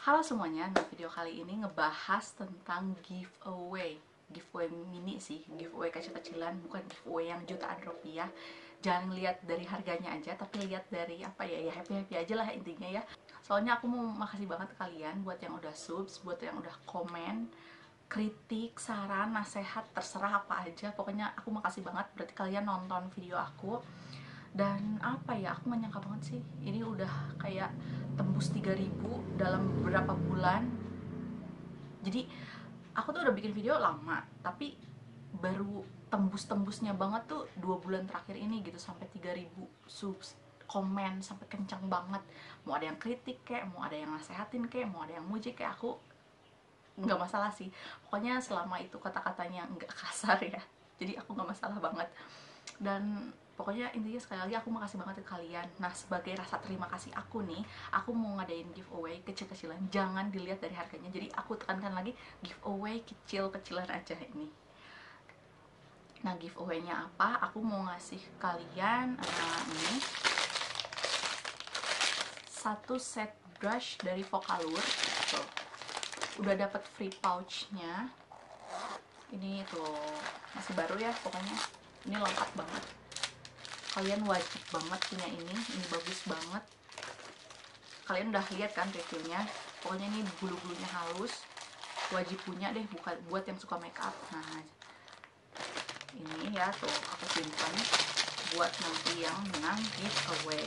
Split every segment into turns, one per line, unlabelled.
Halo semuanya, nah video kali ini ngebahas tentang giveaway. Giveaway mini sih, giveaway kecil-kecilan, bukan giveaway yang jutaan rupiah. Jangan lihat dari harganya aja, tapi lihat dari apa ya, ya happy-happy aja lah intinya ya. Soalnya aku mau makasih banget ke kalian buat yang udah subs, buat yang udah komen, kritik, saran, nasihat, terserah apa aja. Pokoknya aku makasih banget, berarti kalian nonton video aku. Dan apa ya, aku gak nyangka banget sih ini udah kayak tembus 3.000 dalam beberapa bulan. Jadi aku tuh udah bikin video lama, tapi baru tembus-tembusnya banget tuh 2 bulan terakhir ini gitu, sampai 3.000 subs, komen sampai kencang banget. Mau ada yang kritik kayak, mau ada yang nasehatin kayak, mau ada yang muji kayak, aku nggak masalah sih. Pokoknya selama itu kata-katanya nggak kasar ya, jadi aku nggak masalah banget. Dan pokoknya intinya sekali lagi aku makasih banget ke kalian. Nah, sebagai rasa terima kasih aku nih, aku mau ngadain giveaway kecil-kecilan. Jangan dilihat dari harganya, jadi aku tekankan lagi, giveaway kecil-kecilan aja ini. Nah, giveaway-nya apa? Aku mau ngasih kalian ini satu set brush dari Vocaloid tuh. Udah dapat free pouchnya. Ini tuh masih baru ya, pokoknya ini lengkap banget. Kalian wajib banget punya ini bagus banget. Kalian udah lihat kan reviewnya, pokoknya ini bulu-bulunya halus, wajib punya deh, bukan buat yang suka make up. Nah, ini ya tuh aku simpan buat nanti yang menang giveaway.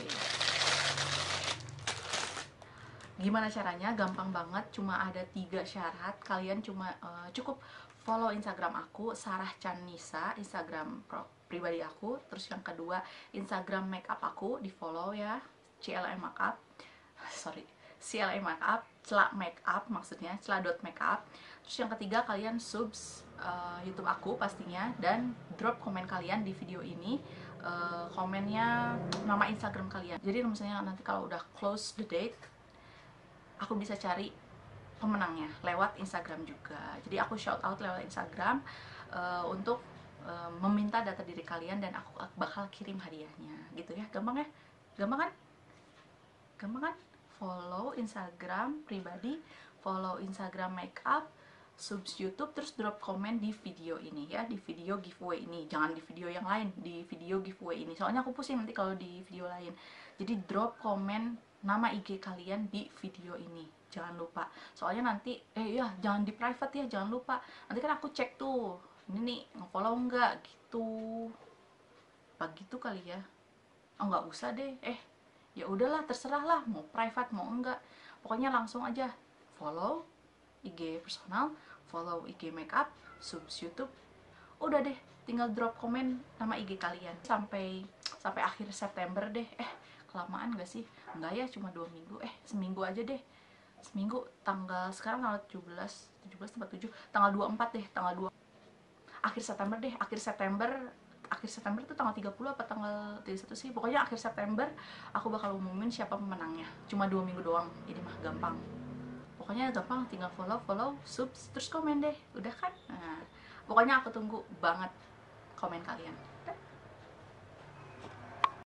Gimana caranya? Gampang banget, cuma ada 3 syarat. Kalian cuma cukup follow Instagram aku, Sarah Chanisa, Instagram pribadi aku. Terus yang kedua, Instagram makeup aku, di follow ya, CLM makeup, sorry, CLM makeup, celak makeup maksudnya, celak.makeup. Terus yang ketiga, kalian subs YouTube aku pastinya, dan drop komen kalian di video ini. Komennya nama Instagram kalian. Jadi misalnya nanti kalau udah close the date, aku bisa cari pemenangnya lewat Instagram juga. Jadi aku shout out lewat Instagram untuk meminta data diri kalian, dan aku bakal kirim hadiahnya gitu ya. Gampang ya? Gampang kan? Gampang kan? Follow Instagram pribadi, follow Instagram makeup, subs YouTube, terus drop komen di video ini ya, di video giveaway ini. Jangan di video yang lain, di video giveaway ini, soalnya aku pusing nanti kalau di video lain. Jadi drop komen nama IG kalian di video ini, jangan lupa. Soalnya nanti ya jangan di private ya, jangan lupa. Nanti kan aku cek tuh, ini nih nge-follow enggak gitu. Apa gitu kali ya? Oh, nggak usah deh. Ya udahlah, terserah lah, mau private mau enggak. Pokoknya langsung aja follow IG personal, follow IG makeup, subs YouTube. Udah deh, tinggal drop komen nama IG kalian. Sampai akhir September deh. Kelamaan gak sih? Enggak ya, cuma 2 minggu. Seminggu aja deh. Seminggu, tanggal sekarang tanggal 17 tempat 7, tanggal 24 deh, tanggal 2 akhir September deh. Akhir September tuh tanggal 30 apa tanggal 31 sih, pokoknya akhir September aku bakal umumin siapa pemenangnya. Cuma 2 minggu doang, ini mah gampang. Pokoknya gampang, tinggal follow, subs, terus komen deh, udah kan? Nah, pokoknya aku tunggu banget komen kalian.